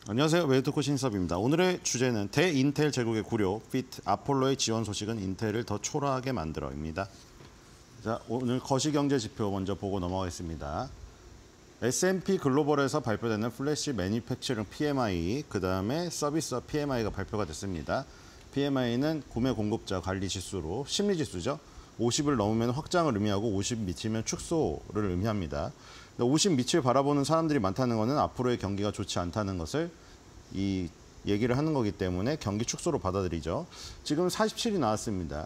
안녕하세요. 웨이트코 신섭입니다. 오늘의 주제는 대인텔 제국의 구려 피트 아폴로의 지원 소식은 인텔을 더 초라하게 만들어입니다. 자, 오늘 거시경제 지표 먼저 보고 넘어가겠습니다. S&P 글로벌에서 발표되는 플래시 매니팩처링 PMI, 그 다음에 서비스 PMI가 발표가 됐습니다. PMI는 구매 공급자 관리 지수로 심리 지수죠. 50을 넘으면 확장을 의미하고 50 미치면 축소를 의미합니다. 50 밑을 바라보는 사람들이 많다는 것은 앞으로의 경기가 좋지 않다는 것을 이 얘기를 하는 거기 때문에 경기 축소로 받아들이죠. 지금 47이 나왔습니다.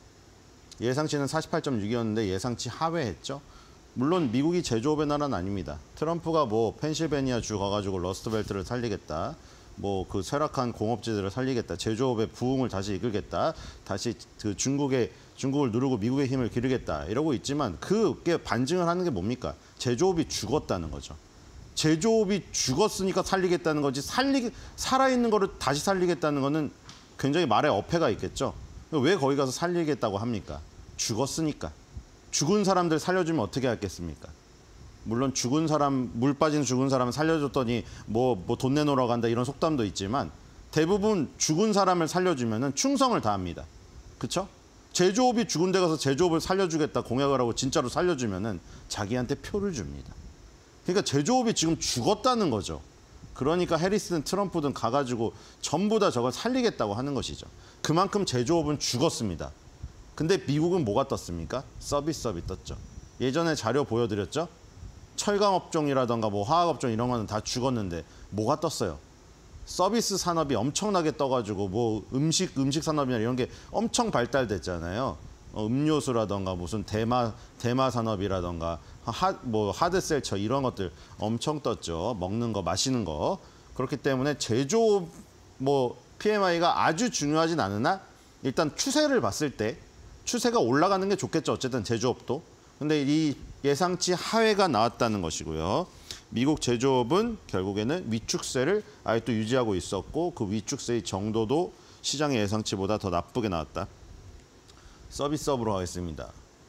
예상치는 48.6이었는데 예상치 하회했죠. 물론 미국이 제조업의 나라는 아닙니다. 트럼프가 뭐 펜실베니아 주 가가지고 러스트벨트를 살리겠다. 뭐 그 쇠락한 공업지들을 살리겠다. 제조업의 부흥을 다시 이끌겠다. 다시 그 중국을 누르고 미국의 힘을 기르겠다. 이러고 있지만 그게 반증을 하는 게 뭡니까? 제조업이 죽었다는 거죠. 제조업이 죽었으니까 살리겠다는 거지 살아있는 거를 다시 살리겠다는 거는 굉장히 말에 어폐가 있겠죠. 왜 거기 가서 살리겠다고 합니까? 죽었으니까. 죽은 사람들 살려주면 어떻게 하겠습니까? 물론 죽은 사람, 물 빠진 죽은 사람 살려줬더니 뭐 돈 내놓으라고 한다 이런 속담도 있지만 대부분 죽은 사람을 살려주면은 충성을 다합니다. 그렇죠? 제조업이 죽은 데 가서 제조업을 살려주겠다 공약을 하고 진짜로 살려주면은 자기한테 표를 줍니다. 그러니까 제조업이 지금 죽었다는 거죠. 그러니까 해리스든 트럼프든 가가지고 전부 다 저걸 살리겠다고 하는 것이죠. 그만큼 제조업은 죽었습니다. 근데 미국은 뭐가 떴습니까? 서비스업이 떴죠. 예전에 자료 보여드렸죠? 철강업종이라던가 뭐 화학업종 이런 거는 다 죽었는데 뭐가 떴어요? 서비스 산업이 엄청나게 떠가지고 뭐 음식 산업이나 이런 게 엄청 발달됐잖아요. 음료수라던가 무슨 대마 산업이라던가 뭐 하드셀처 이런 것들 엄청 떴죠. 먹는 거, 마시는 거. 그렇기 때문에 제조업 뭐 PMI가 아주 중요하진 않으나 일단 추세를 봤을 때 추세가 올라가는 게 좋겠죠. 어쨌든 제조업도. 근데 이 예상치 하회가 나왔다는 것이고요. 미국 제조업은 결국에는 위축세를 아예 또 유지하고 있었고 그 위축세의 정도도 시장의 예상치보다 더 나쁘게 나왔다. 서비스업으로 가겠습니다.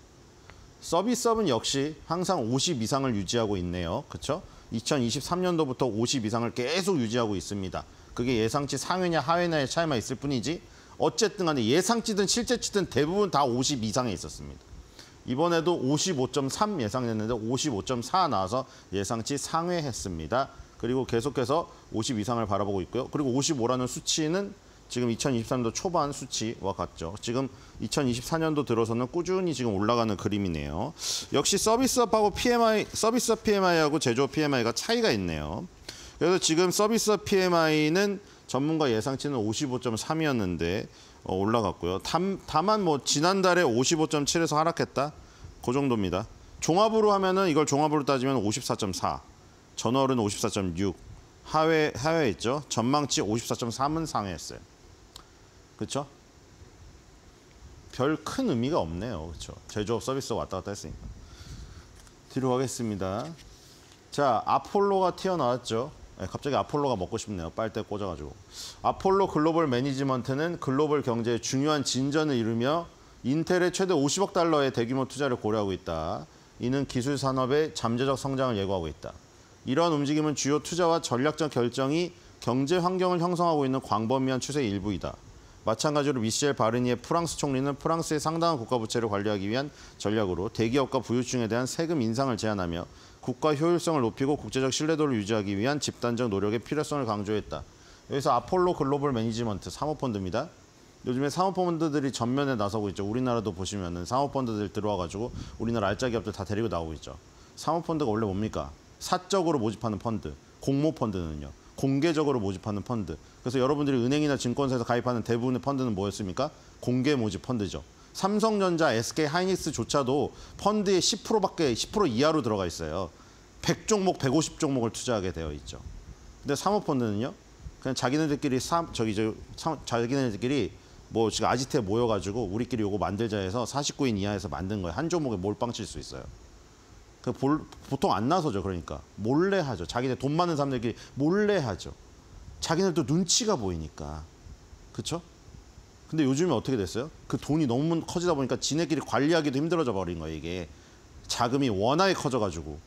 서비스업은 역시 항상 50 이상을 유지하고 있네요. 그렇죠? 2023년도부터 50 이상을 계속 유지하고 있습니다. 그게 예상치 상회냐 하회냐의 차이만 있을 뿐이지 어쨌든 간에 예상치든 실제치든 대부분 다 50 이상에 있었습니다. 이번에도 55.3 예상했는데 55.4 나와서 예상치 상회했습니다. 그리고 계속해서 50 이상을 바라보고 있고요. 그리고 55라는 수치는 지금 2023년도 초반 수치와 같죠. 지금 2024년도 들어서는 꾸준히 지금 올라가는 그림이네요. 역시 서비스업하고 서비스업 PMI하고 제조업 PMI가 차이가 있네요. 그래서 지금 서비스업 PMI는 전문가 예상치는 55.3이었는데 올라갔고요. 다만 뭐 지난달에 55.7에서 하락했다. 그 정도입니다. 종합으로 하면은 이걸 종합으로 따지면 54.4. 전월은 54.6. 하회했죠. 전망치 54.3은 상회했어요. 그렇죠? 별 큰 의미가 없네요. 그렇죠? 제조업 서비스 왔다 갔다 했으니까. 뒤로 가겠습니다. 자, 아폴로가 튀어나왔죠. 네, 갑자기 아폴로가 먹고 싶네요. 빨대 꽂아가지고. 아폴로 글로벌 매니지먼트는 글로벌 경제에 중요한 진전을 이루며 인텔의 최대 50억 달러의 대규모 투자를 고려하고 있다. 이는 기술 산업의 잠재적 성장을 예고하고 있다. 이러한 움직임은 주요 투자와 전략적 결정이 경제 환경을 형성하고 있는 광범위한 추세의 일부이다. 마찬가지로 미셸 바르니에 프랑스 총리는 프랑스의 상당한 국가 부채를 관리하기 위한 전략으로 대기업과 부유층에 대한 세금 인상을 제한하며 국가 효율성을 높이고 국제적 신뢰도를 유지하기 위한 집단적 노력의 필요성을 강조했다. 여기서 아폴로 글로벌 매니지먼트 사모펀드입니다. 요즘에 사모펀드들이 전면에 나서고 있죠. 우리나라도 보시면은 사모펀드들 들어와가지고 우리나라 알짜 기업들 다 데리고 나오고 있죠. 사모펀드가 원래 뭡니까? 사적으로 모집하는 펀드. 공모펀드는요. 공개적으로 모집하는 펀드. 그래서 여러분들이 은행이나 증권사에서 가입하는 대부분의 펀드는 뭐였습니까? 공개 모집 펀드죠. 삼성전자, SK하이닉스조차도 펀드의 10% 이하로 들어가 있어요. 100종목, 150종목을 투자하게 되어 있죠. 근데 사모펀드는요. 그냥 자기네들끼리 자기네들끼리 뭐 지금 아지트에 모여가지고 우리끼리 요거 만들자 해서 49인 이하에서 만든 거예요. 한 종목에 몰빵 칠 수 있어요. 보통 안 나서죠. 그러니까 몰래 하죠. 자기네 돈 많은 사람들끼리 몰래 하죠. 자기네들도 눈치가 보이니까. 그렇죠? 근데 요즘에 어떻게 됐어요? 그 돈이 너무 커지다 보니까 지네끼리 관리하기도 힘들어져 버린 거예요. 이게 자금이 워낙에 커져가지고.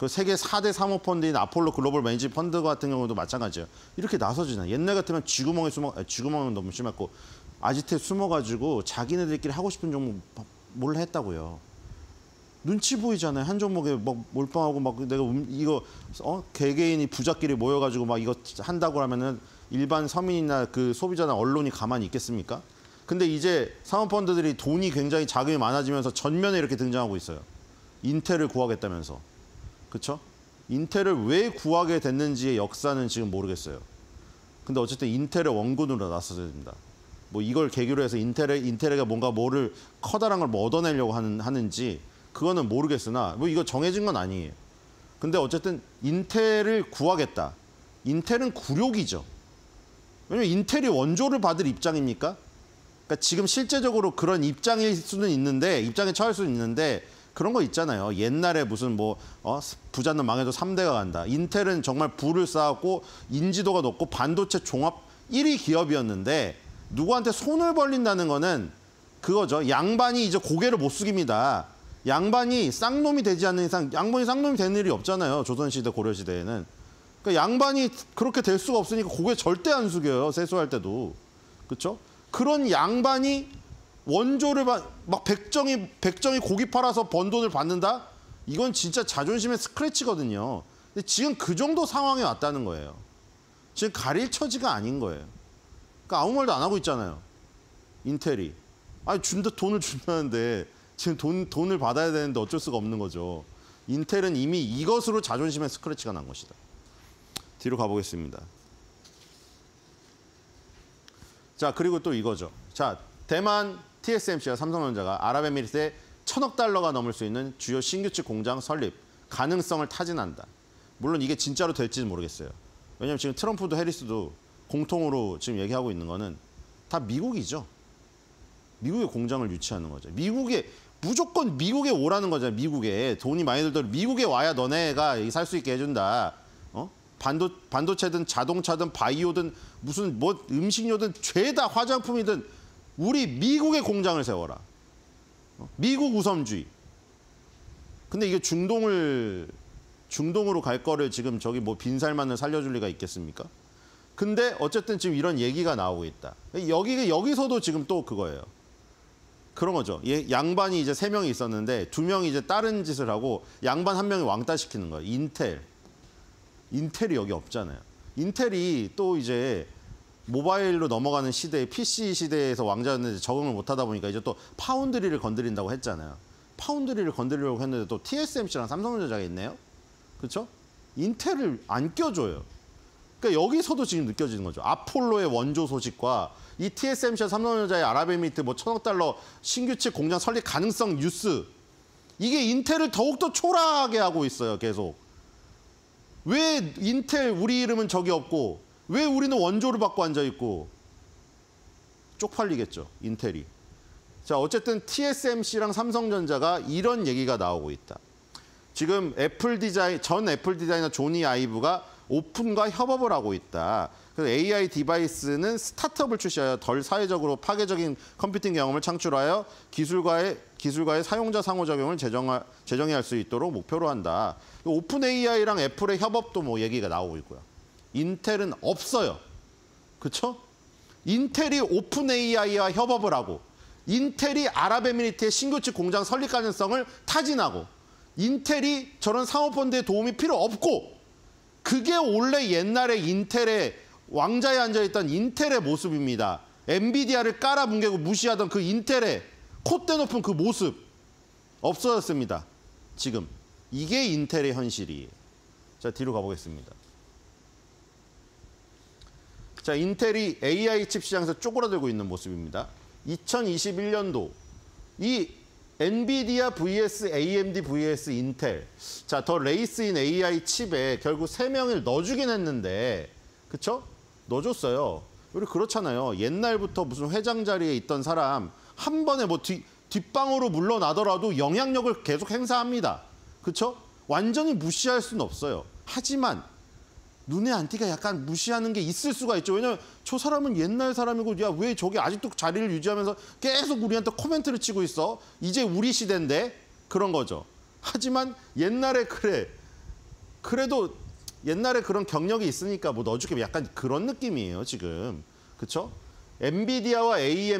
그 세계 4대 사모펀드인 아폴로 글로벌 매니지 펀드 같은 경우도 마찬가지예요. 이렇게 나서지나. 옛날 같으면 쥐구멍에 쥐구멍은 너무 심했고 아지트에 숨어가지고 자기네들끼리 하고 싶은 종목 몰래 했다고요. 눈치 보이잖아요. 한 종목에 막 몰빵하고 막 내가 이거 개개인이 부자끼리 모여가지고 막 이거 한다고 하면은 일반 서민이나 그 소비자나 언론이 가만히 있겠습니까? 근데 이제 사모펀드들이 돈이 굉장히 자금이 많아지면서 전면에 이렇게 등장하고 있어요. 인텔을 구하겠다면서. 그렇죠? 인텔을 왜 구하게 됐는지의 역사는 지금 모르겠어요. 근데 어쨌든 인텔의 원군으로 나서야 됩니다. 뭐 이걸 계기로 해서 인텔에가 뭔가 뭐를 커다란 걸 뭐 얻어내려고 하는지 그거는 모르겠으나 뭐 이거 정해진 건 아니에요. 근데 어쨌든 인텔을 구하겠다. 인텔은 굴욕이죠. 왜냐면 인텔이 원조를 받을 입장입니까? 그러니까 지금 실제적으로 그런 입장일 수는 있는데 입장에 처할 수는 있는데 그런 거 있잖아요. 옛날에 무슨 뭐 부자는 망해도 3대가 간다. 인텔은 정말 부를 쌓았고 인지도가 높고 반도체 종합 1위 기업이었는데 누구한테 손을 벌린다는 거는 그거죠. 양반이 이제 고개를 못 숙입니다. 양반이 쌍놈이 되지 않는 이상 양반이 쌍놈이 되는 일이 없잖아요. 조선시대 고려시대에는. 그러니까 양반이 그렇게 될 수가 없으니까 고개 절대 안 숙여요. 세수할 때도. 그렇죠? 그런 양반이 원조를 막 백정이 고기 팔아서 번 돈을 받는다? 이건 진짜 자존심의 스크래치거든요. 근데 지금 그 정도 상황에 왔다는 거예요. 지금 가릴 처지가 아닌 거예요. 그러니까 아무 말도 안 하고 있잖아요. 인텔이. 아니 돈을 준다는데 지금 돈을 받아야 되는데 어쩔 수가 없는 거죠. 인텔은 이미 이것으로 자존심의 스크래치가 난 것이다. 뒤로 가보겠습니다. 자, 그리고 또 이거죠. 자, 대만 TSMC와 삼성전자가 아랍에미리트에 1,000억 달러가 넘을 수 있는 주요 신규측 공장 설립 가능성을 타진한다. 물론 이게 진짜로 될지는 모르겠어요. 왜냐하면 지금 트럼프도 해리스도 공통으로 지금 얘기하고 있는 거는 다 미국이죠. 미국의 공장을 유치하는 거죠. 무조건 미국에 오라는 거잖아요. 미국에. 돈이 많이 들더라도 미국에 와야 너네가 살 수 있게 해준다. 반도체든 자동차든 바이오든 무슨 뭐 음식료든 죄다 화장품이든 우리 미국의 공장을 세워라. 미국 우선주의. 근데 이게 중동으로 갈 거를 지금 저기 뭐 빈살만을 살려줄 리가 있겠습니까? 근데 어쨌든 지금 이런 얘기가 나오고 있다. 여기서도 지금 또 그거예요. 그런 거죠. 양반이 이제 3명이 있었는데 2명이 이제 다른 짓을 하고 양반 1명이 왕따시키는 거예요. 인텔이 여기 없잖아요. 인텔이 또 이제 모바일로 넘어가는 시대에 PC 시대에서 왕자였는데 적응을 못하다 보니까 이제 또 파운드리를 건드린다고 했잖아요. 파운드리를 건드리려고 했는데 또 TSMC랑 삼성전자가 있네요. 그렇죠? 인텔을 안 껴줘요. 그러니까 여기서도 지금 느껴지는 거죠. 아폴로의 원조 소식과 이 TSMC와 삼성전자의 아랍에미리트 뭐 1,000억 달러 신규측 공장 설립 가능성 뉴스. 이게 인텔을 더욱더 초라하게 하고 있어요. 계속. 왜 인텔 우리 이름은 적이 없고 왜 우리는 원조를 받고 앉아있고 쪽팔리겠죠. 인텔이. 자, 어쨌든 TSMC랑 삼성전자가 이런 얘기가 나오고 있다. 지금 전 애플 디자이너 조니 아이브가 오픈과 협업을 하고 있다. 그래서 AI 디바이스는 스타트업을 출시하여 덜 사회적으로 파괴적인 컴퓨팅 경험을 창출하여 기술과의 사용자 상호작용을 재정의할 수 있도록 목표로 한다. 오픈 AI랑 애플의 협업도 뭐 얘기가 나오고 있고요. 인텔은 없어요. 그렇죠? 인텔이 오픈 AI와 협업을 하고 인텔이 아랍에미리트의 신규측 공장 설립 가능성을 타진하고 인텔이 저런 사모펀드의 도움이 필요 없고 그게 원래 옛날에 인텔의 왕자에 앉아있던 인텔의 모습입니다. 엔비디아를 깔아뭉개고 무시하던 그 인텔의 콧대 높은 그 모습 없어졌습니다. 지금. 이게 인텔의 현실이에요. 자, 뒤로 가보겠습니다. 자, 인텔이 AI 칩 시장에서 쪼그라들고 있는 모습입니다. 2021년도 이 엔비디아 vs AMD vs 인텔. 자, 더 레이스인 AI 칩에 결국 3명을 넣어주긴 했는데, 그쵸? 넣어줬어요. 우리 그렇잖아요. 옛날부터 무슨 회장 자리에 있던 사람 한 번에 뭐 뒷방으로 물러나더라도 영향력을 계속 행사합니다. 그쵸? 완전히 무시할 수는 없어요. 하지만 눈에 안 띄게 약간 무시하는 게 있을 수가 있죠. 왜냐면 저 사람은 옛날 사람이고 야, 왜 저기 아직도 자리를 유지하면서 계속 우리한테 코멘트를 치고 있어? 이제 우리 시대인데 그런 거죠. 하지만 옛날에 그래 그래도 옛날에 그런 경력이 있으니까 뭐 넣어줄게 약간 그런 느낌이에요 지금. 그렇죠? 엔비디아와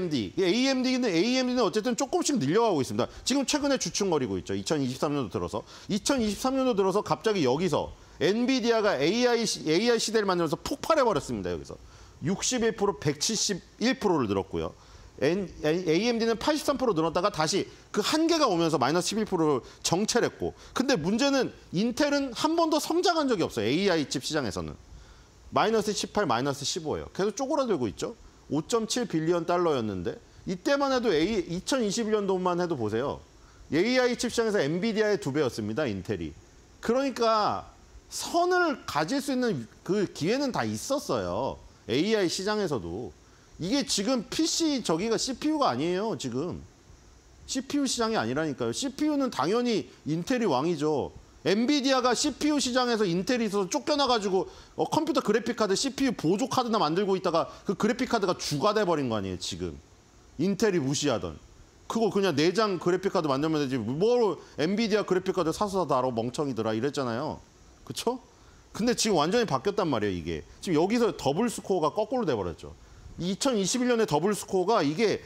AMD는 어쨌든 조금씩 늘려가고 있습니다. 지금 최근에 주춤거리고 있죠. 2023년도 들어서. 2023년도 들어서 갑자기 여기서 엔비디아가 AI 시대를 만들면서 폭발해버렸습니다. 여기서. 61%, 171%를 늘었고요. AMD는 83% 늘었다가 다시 그 한계가 오면서 마이너스 11%를 정체했고. 근데 문제는 인텔은 한 번도 성장한 적이 없어요. AI 칩 시장에서는. 마이너스 18, 마이너스 15예요. 계속 쪼그라들고 있죠. 5.7 빌리언 달러였는데 이때만 해도 2021년도만 해도 보세요. AI 칩 시장에서 엔비디아의 2배였습니다. 인텔이. 그러니까 선을 가질 수 있는 그 기회는 다 있었어요. AI 시장에서도. 이게 지금 PC 저기가 CPU가 아니에요. 지금. CPU 시장이 아니라니까요. CPU는 당연히 인텔이 왕이죠. 엔비디아가 CPU 시장에서 인텔이 있어서 쫓겨나가지고 컴퓨터 그래픽카드 CPU 보조 카드나 만들고 있다가 그 그래픽카드가 주가 돼버린 거 아니에요. 지금. 인텔이 무시하던. 그거 그냥 내장 그래픽카드 만들면 되지. 뭘 엔비디아 그래픽카드 사서 다 알아 멍청이더라 이랬잖아요. 그쵸? 근데 지금 완전히 바뀌었단 말이에요. 이게. 지금 여기서 더블 스코어가 거꾸로 돼버렸죠. 2021년에 더블 스코어가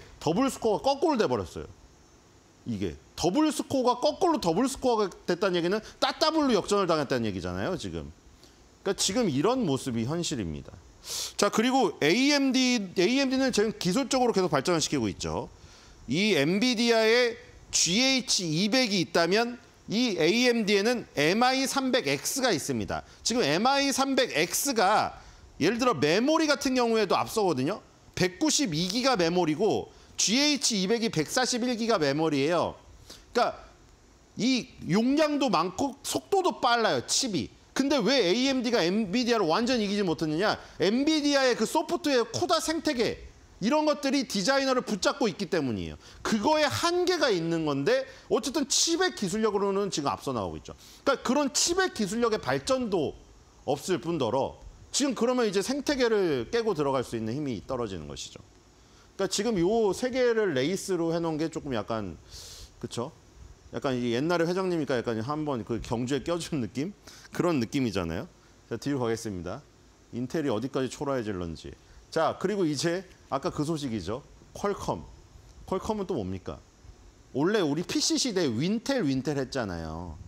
거꾸로 돼버렸어요. 이게 더블 스코어가 거꾸로 더블 스코어가 됐다는 얘기는 따따블로 역전을 당했다는 얘기잖아요. 지금. 그러니까 지금 이런 모습이 현실입니다. 자, 그리고 AMD는 지금 기술적으로 계속 발전을 시키고 있죠. 이 엔비디아의 GH200이 있다면 이 AMD에는 MI300X가 있습니다. 지금 MI300X가 예를 들어 메모리 같은 경우에도 앞서거든요. 192기가 메모리고 GH200이 141기가 메모리예요. 그러니까 이 용량도 많고 속도도 빨라요, 칩이. 근데 왜 AMD가 엔비디아를 완전히 이기지 못했느냐? 엔비디아의 그 소프트웨어 쿠다 생태계 이런 것들이 디자이너를 붙잡고 있기 때문이에요. 그거에 한계가 있는 건데 어쨌든 칩의 기술력으로는 지금 앞서 나오고 있죠. 그러니까 그런 칩의 기술력의 발전도 없을 뿐더러 지금 그러면 이제 생태계를 깨고 들어갈 수 있는 힘이 떨어지는 것이죠. 그러니까 지금 요 세 개를 레이스로 해놓은 게 조금 약간 그쵸? 약간 이 옛날에 회장님이니까 약간 한번 그 경주에 껴준 느낌? 그런 느낌이잖아요. 자, 뒤로 가겠습니다. 인텔이 어디까지 초라해질런지. 자, 그리고 이제 아까 그 소식이죠. 퀄컴. 퀄컴은 또 뭡니까? 원래 우리 PC 시대에 윈텔 했잖아요.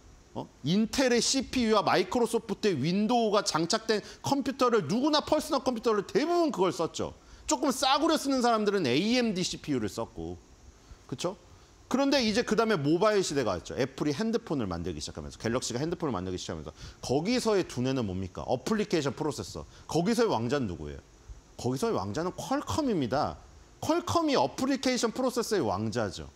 인텔의 CPU와 마이크로소프트의 윈도우가 장착된 컴퓨터를 누구나 퍼스널 컴퓨터를 대부분 그걸 썼죠. 조금 싸구려 쓰는 사람들은 AMD CPU를 썼고. 그렇죠? 그런데 이제 그다음에 모바일 시대가 왔죠. 애플이 핸드폰을 만들기 시작하면서 갤럭시가 핸드폰을 만들기 시작하면서 거기서의 두뇌는 뭡니까? 어플리케이션 프로세서. 거기서의 왕자는 누구예요? 거기서의 왕자는 퀄컴입니다. 퀄컴이 어플리케이션 프로세서의 왕자죠.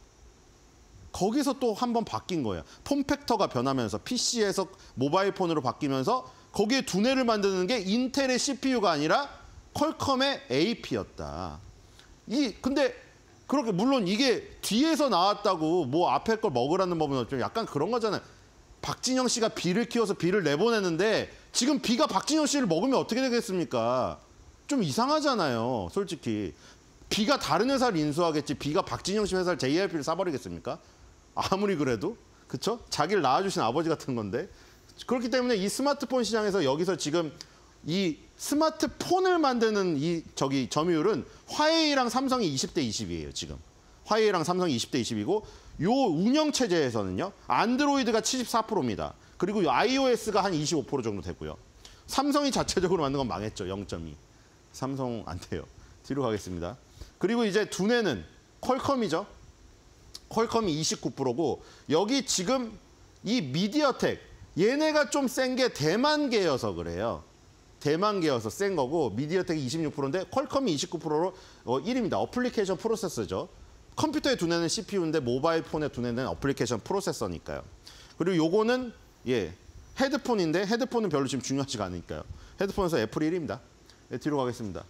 거기서 또 한 번 바뀐 거예요. 폼팩터가 변하면서 PC에서 모바일 폰으로 바뀌면서 거기에 두뇌를 만드는 게 인텔의 CPU가 아니라 퀄컴의 AP였다. 근데 그렇게 물론 이게 뒤에서 나왔다고 뭐 앞에 걸 먹으라는 법은 좀 약간 그런 거잖아요. 박진영 씨가 B를 키워서 B를 내보내는데 지금 B가 박진영 씨를 먹으면 어떻게 되겠습니까? 좀 이상하잖아요. 솔직히. B가 다른 회사를 인수하겠지. B가 박진영 씨 회사를 JYP를 사버리겠습니까? 아무리 그래도. 그쵸? 자기를 낳아주신 아버지 같은 건데. 그렇기 때문에 이 스마트폰 시장에서 여기서 지금 이 스마트폰을 만드는 이 점유율은 화웨이랑 삼성이 20대 20이에요, 지금. 화웨이랑 삼성이 20대 20이고 요 운영 체제에서는요. 안드로이드가 74%입니다. 그리고 iOS가 한 25% 정도 되고요. 삼성이 자체적으로 만든 건 망했죠. 0.2. 삼성 안 돼요. 뒤로 가겠습니다. 그리고 이제 두뇌는 퀄컴이죠. 퀄컴이 29%고 여기 지금 이 미디어텍 얘네가 좀 센 게 대만계여서 그래요. 대만계여서 센 거고 미디어텍이 26%인데 퀄컴이 29%로 1위입니다. 어플리케이션 프로세서죠. 컴퓨터의 두뇌는 CPU인데 모바일 폰의 두뇌는 어플리케이션 프로세서니까요. 그리고 요거는 헤드폰인데 헤드폰은 별로 지금 중요하지가 않으니까요. 헤드폰에서 애플 1위입니다. 뒤로 가겠습니다.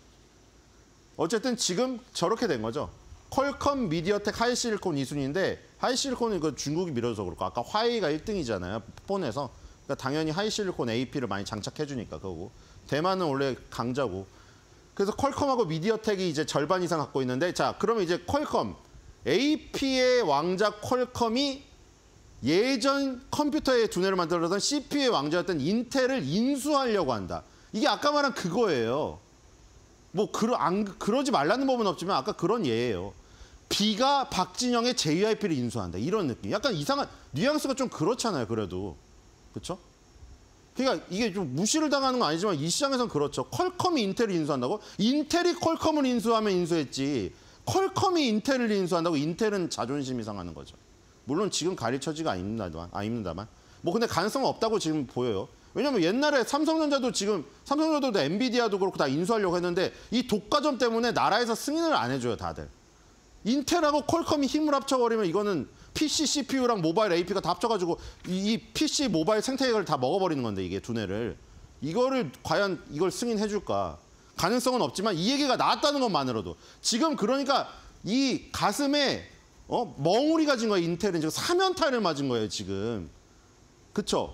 어쨌든 지금 저렇게 된 거죠. 퀄컴, 미디어텍, 하이실리콘 2순위인데 하이실리콘은 그 중국이 밀어서 그렇고 아까 화웨이가 1등이잖아요. 폰에서. 그러니까 당연히 하이실리콘 AP를 많이 장착해 주니까 그거고. 대만은 원래 강자고. 그래서 퀄컴하고 미디어텍이 이제 절반 이상 갖고 있는데 자, 그러면 이제 퀄컴 AP의 왕자 퀄컴이 예전 컴퓨터의 두뇌를 만들었던 CPU의 왕자였던 인텔을 인수하려고 한다. 이게 아까 말한 그거예요. 뭐 그러지 말라는 법은 없지만 아까 그런 예예요. B가 박진영의 JYP를 인수한다. 이런 느낌. 약간 이상한 뉘앙스가 좀 그렇잖아요. 그래도. 그렇죠? 그러니까 이게 좀 무시를 당하는 건 아니지만 이 시장에서는 그렇죠. 퀄컴이 인텔을 인수한다고? 인텔이 퀄컴을 인수하면 인수했지. 퀄컴이 인텔을 인수한다고 인텔은 자존심이 상하는 거죠. 물론 지금 가릴 처지가 아닙니다만. 뭐 근데 가능성은 없다고 지금 보여요. 왜냐면 옛날에 삼성전자도 엔비디아도 그렇고 다 인수하려고 했는데 이 독과점 때문에 나라에서 승인을 안 해줘요, 다들. 인텔하고 퀄컴이 힘을 합쳐버리면 이거는 PC CPU랑 모바일 AP가 다 합쳐가지고 이 PC 모바일 생태계를 다 먹어버리는 건데 이게 두뇌를. 이거를 과연 이걸 승인해줄까? 가능성은 없지만 이 얘기가 나왔다는 것만으로도. 지금 그러니까 이 가슴에 멍울이가 진 거예요. 인텔은 지금 사면타를 맞은 거예요. 지금. 그쵸?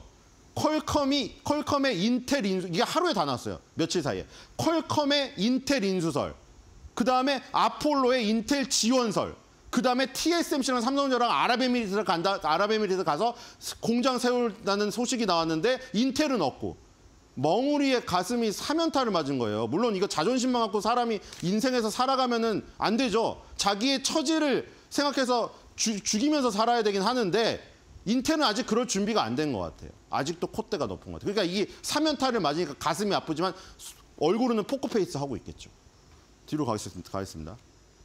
퀄컴의 인텔 인수, 이게 하루에 다 나왔어요. 며칠 사이에. 퀄컴의 인텔 인수설. 그다음에 아폴로의 인텔 지원설. 그다음에 TSMC랑 삼성전자랑 아랍에미리트 가서 공장 세운다는 소식이 나왔는데 인텔은 없고. 멍우리의 가슴이 사면타를 맞은 거예요. 물론 이거 자존심만 갖고 사람이 인생에서 살아가면은 안 되죠. 자기의 처지를 생각해서 죽이면서 살아야 되긴 하는데 인텔은 아직 그럴 준비가 안 된 것 같아요. 아직도 콧대가 높은 것 같아요. 그러니까 이 사면타를 맞으니까 가슴이 아프지만 얼굴은 포커페이스 하고 있겠죠. 뒤로 가겠습니다.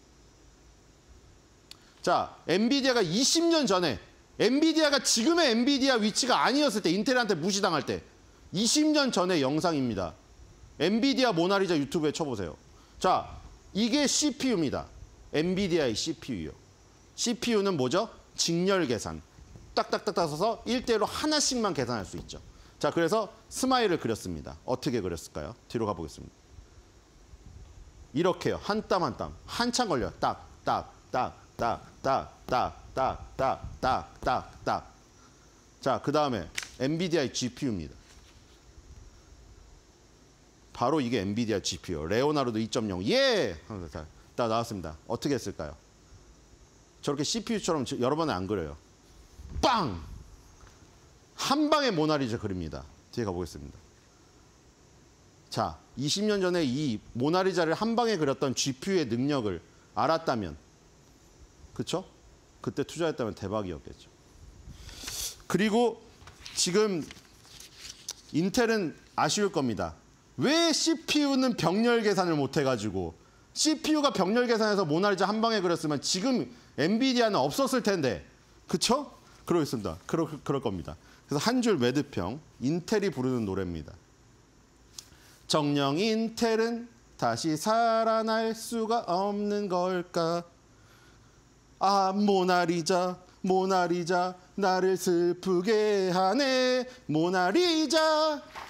자, 엔비디아가 20년 전에 엔비디아가 지금의 엔비디아 위치가 아니었을 때 인텔한테 무시당할 때 20년 전의 영상입니다. 엔비디아 모나리자 유튜브에 쳐보세요. 자, 이게 CPU입니다. 엔비디아의 CPU요. CPU는 뭐죠? 직렬 계산. 딱딱딱딱 써서 1대1로 하나씩만 계산할 수 있죠. 자, 그래서 스마일을 그렸습니다. 어떻게 그렸을까요? 뒤로 가보겠습니다. 이렇게요. 한 땀 한 땀. 한참 걸려요. 딱, 딱, 딱, 딱, 딱, 딱, 딱, 딱, 딱, 딱, 딱. 자, 그 다음에 엔비디아의 GPU입니다. 바로 이게 엔비디아 GPU. 레오나르도 2.0. 예! 다 나왔습니다. 어떻게 했을까요? 저렇게 CPU처럼 여러 번에 안 그려요. 빵! 한 방에 모나리자 그립니다. 뒤에 가보겠습니다. 자, 20년 전에 이 모나리자를 한 방에 그렸던 GPU의 능력을 알았다면, 그쵸? 그때 투자했다면 대박이었겠죠. 그리고 지금 인텔은 아쉬울 겁니다. 왜 CPU는 병렬 계산을 못 해가지고 CPU가 병렬 계산해서 모나리자 한 방에 그렸으면 지금 엔비디아는 없었을 텐데, 그쵸? 그러겠습니다. 그럴 겁니다. 그래서 한 줄 매듭형, 인텔이 부르는 노래입니다. 정녕 인텔은 다시 살아날 수가 없는 걸까? 아, 모나리자, 모나리자, 나를 슬프게 하네. 모나리자.